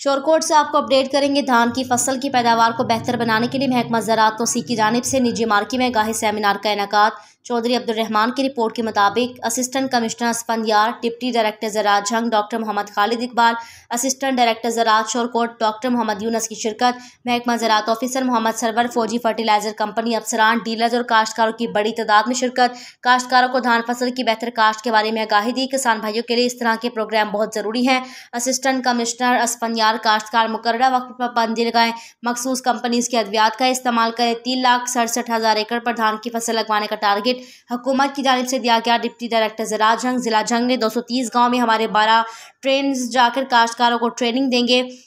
शोरकोट से आपको अपडेट करेंगे। धान की फसल की पैदावार को बेहतर बनाने के लिए महकमा ज़राअत तौसीक़ की जानिब से निजी मार्की में गाहे सेमिनार का इनेकाद। चौधरी अब्दुल रहमान की रिपोर्ट के मुताबिक assistant commissioner Asfandyar, deputy director ज़राअत Jhang doctor Mohammad Khalid Iqbal, assistant director ज़राअत शोरकोट डॉक्टर मोहम्मद यूनस की शिरकत। महकमा ज़राअत officer Mohammad Sarwar, Fauji fertilizer company अफसरान, डीलर्स और काश्तकारों की बड़ी तादाद में शिरकत। काश्तकारों को धान फसल की बेहतर काश्त के बारे में आगाही दी। किसान भाइयों के लिए इस तरह के प्रोग्राम बहुत ज़रूरी हैं। असिस्टेंट कमिश्नर स्पंदियार, काश्तकार मुकर्ररा वक्त पर पाबंदी लगाएं, मखसूस कंपनीज के अद्वियात का इस्तेमाल करें। 3,67,000 एकड़ पर धान की फसल लगवाने का टारगेट हुकूमत की जानिब से दिया गया। डिप्टी डायरेक्टर ज़राअत झंग, जिला झंग ने 230 गाँव में हमारे 12 ट्रेन्स जाकर काश्तकारों को ट्रेनिंग देंगे।